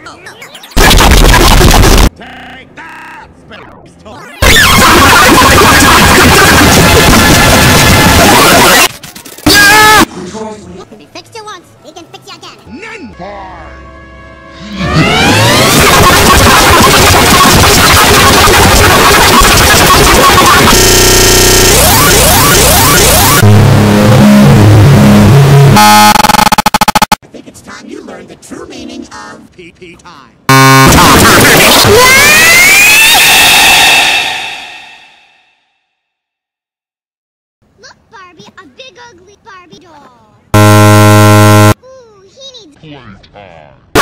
Take that, We fixed you once, we can fix you again. None. I think it's time you learn the true meaning of PP time. Look, Barbie, a big ugly Barbie doll. Ooh, he needs playtime.